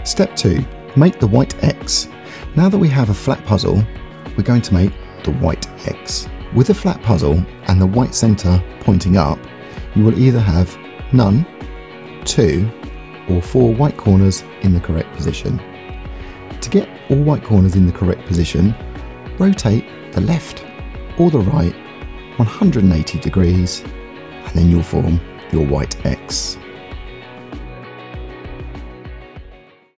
Step 2. Make the white X. Now that we have a flat puzzle, we're going to make the white X. With a flat puzzle and the white centre pointing up, you will either have none, 2, or 4 white corners in the correct position. To get all white corners in the correct position, rotate the left or the right 180 degrees, and then you'll form your white X.